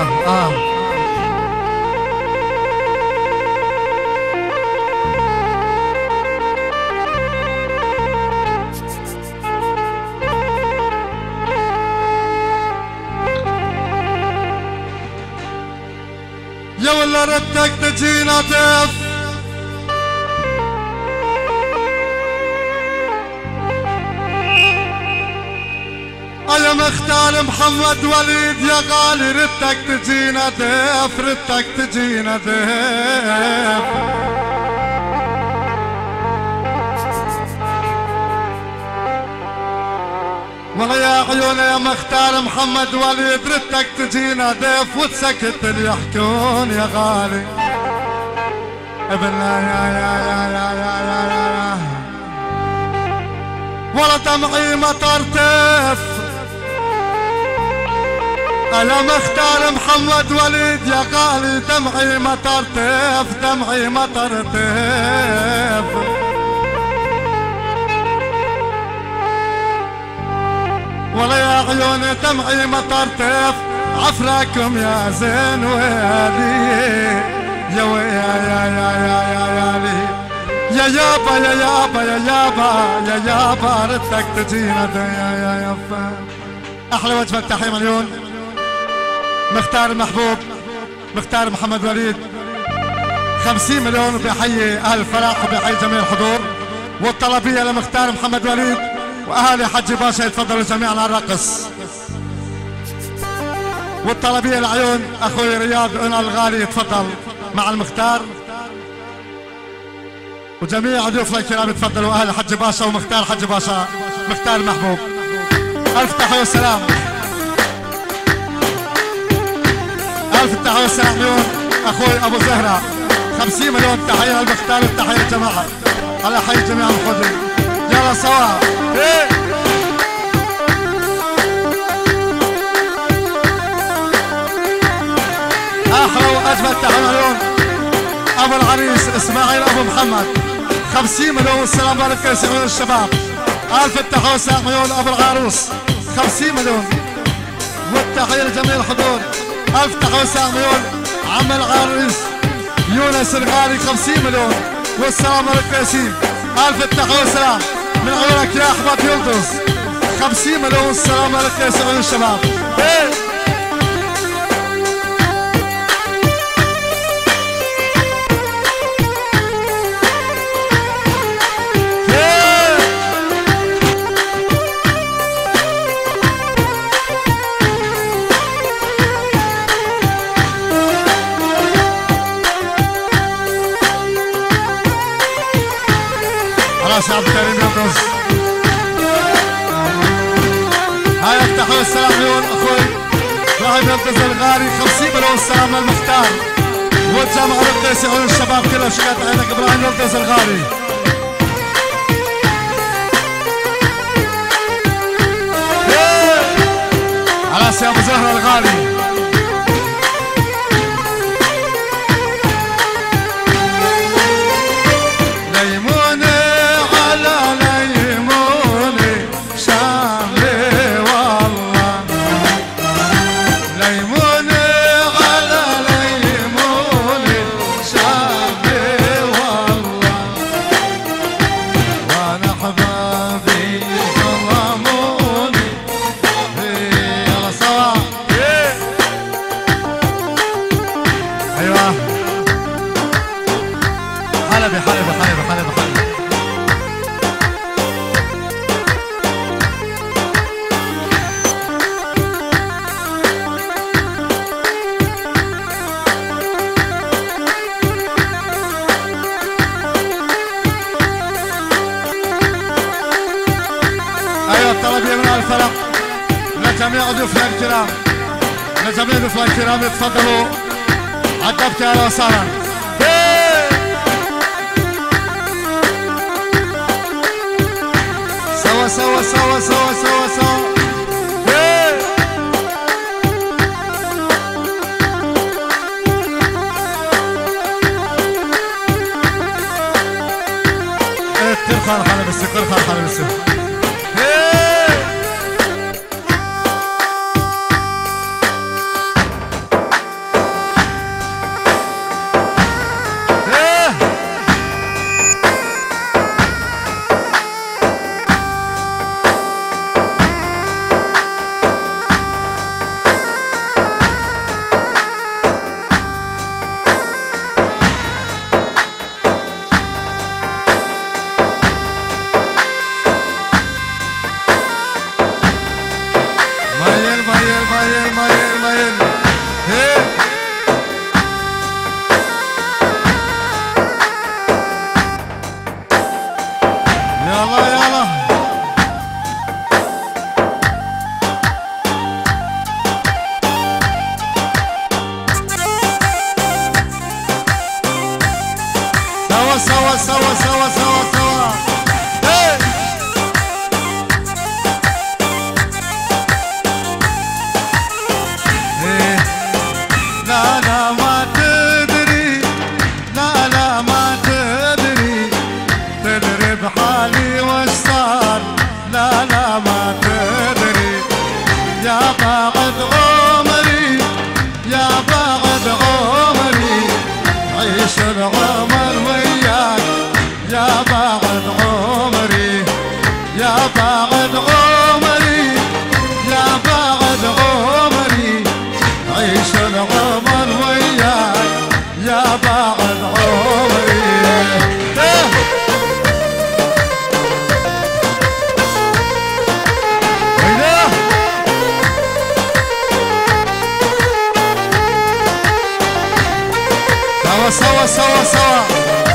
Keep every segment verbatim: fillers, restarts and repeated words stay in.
اه اه يا ولا ردك تجينا ضيف يا مختار محمد وليد يا غالي ردك تجينا ضيف ردك تجينا ضيف والله يا عيوني يا مختار محمد وليد ردك تجينا ضيف وتسكت اللي يحكون يا غالي ابنا يا يا يا يا يا يا يا والله دمعي مطر تف يا مختار محمد وليد يا غالي دمعي مطر تف دمعي مطر تف والله يا عيوني دمعي مطر تف عفراكم يا زين ويالي يا ويا يا يا يا يا يا لي يا يابا يا يابا يا يابا يا يابا ردك تجينا يا يا يابا. احلى وجبه تحيه مليون مختار المحبوب مختار محمد وليد خمسين مليون بيحيي اهل الفرح وبيحيي جميع الحضور والطلبيه لمختار محمد وليد واهالي حجي باشا يتفضلوا جميعا على الرقص والطلبيه العيون اخوي رياض انا الغالي يتفضل مع المختار وجميع ضيوفنا الكرام يتفضلوا اهل حجي باشا ومختار حجي باشا مختار محبوب. الف تحيه والسلام الف تحيه والسلام مليون اخوي ابو زهره خمسين مليون تحيه للمختار وتحيه للجماعه على حي جميع الحضور يلا سوا إيه؟ احلى واجمل تحيه مليون ابو العريس اسماعيل ابو محمد خمسين مليون والسلام عليكم يا سعود الشباب. الف تحيه والسلام مليون ابو العروس خمسين مليون والتحيه لجميع الحضور. الف تحيه والسلام مليون عم العريس يونس الغالي خمسين مليون والسلام عليكم يا سيدي. الف تحيه والسلام من عيونك يا احمد يلدز خمسين مليون والسلام عليكم يا سعود الشباب. إيه؟ عبد الكريم يلدز هاي التحيه والسلام مليون اخوي ابراهيم يلدز الغالي خمسين مليون السلام للمختار والجامعه القيسي عيون الشباب كلها شكات عينك ابراهيم يلدز الغالي. على سي ابو زهره الغالي حلبي حلبي حلبي حلبي حلبي ايوه الطلبيه من الفرح لجميع ضيوفنا الكرام لجميع ضيوفنا الكرام يتفضلوا عدبت اهلا وسهلا. سوا سوا سوا سوا سوا سوا ايه ترخى الحلبة بس ترخى الحلبة بس العمر وياك يا بعد عمري. سوا سوا سوا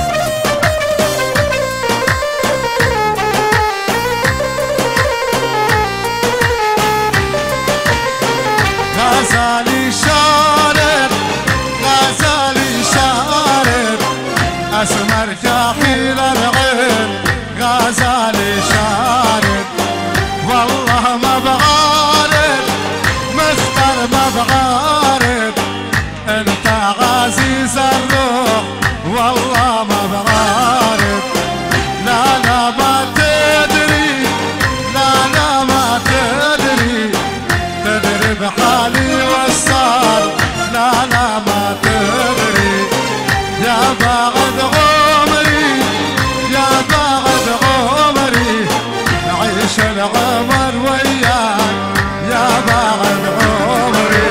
غزالي شارب غزالي شارب اسمر كحيل العين غزالي شارب والله ما بعارف مختار ما بعارف انت عزيز الروح والله ما بعارف. لا لا ما تدري لا لا ما تدري تدري بحالي والصار. لا لا ما تدري يا بعد عمري يا بعد عمري عيش العمر وياك يا بعد عمري.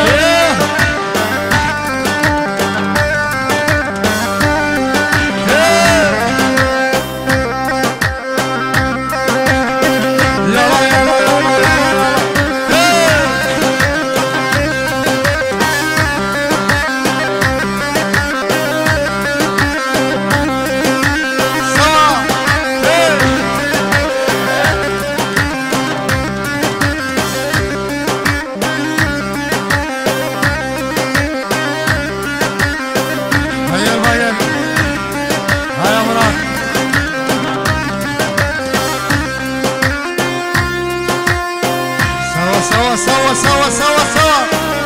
سوا سوا سوا سوا سوا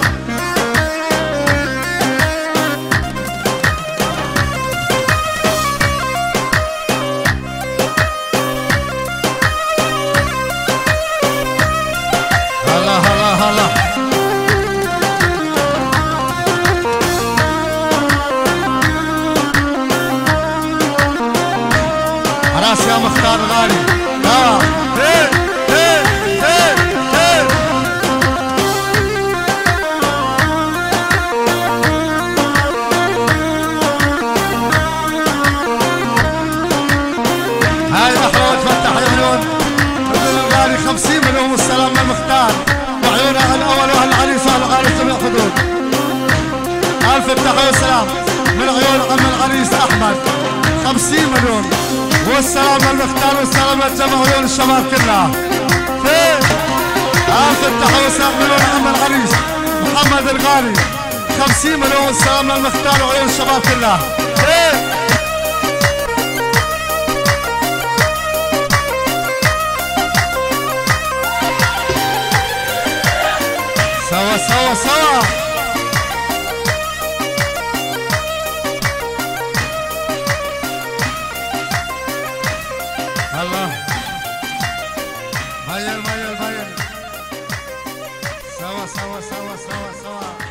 هلا هلا هلا خلاص يا مختار غالي. اه ايه ايه ايه ايه هاي محمود فتح عيون الغالي خمسين مليون والسلام للمختار وعيون اهل الاول واهل العريس واهل العريس جميع حدود. الف التحيه والسلام من عيون عم العريس احمد خمسين مليون والسلام للمختار والسلام لجميع عيون الشباب كلها. الف التحيه والسلام من عيون عم العريس محمد الغالي خمسين مليون والسلام للمختار وعيون الشباب كلها. سوا سوا سوا الله ميل ميل ميل سوا سوا سوا سوا سوا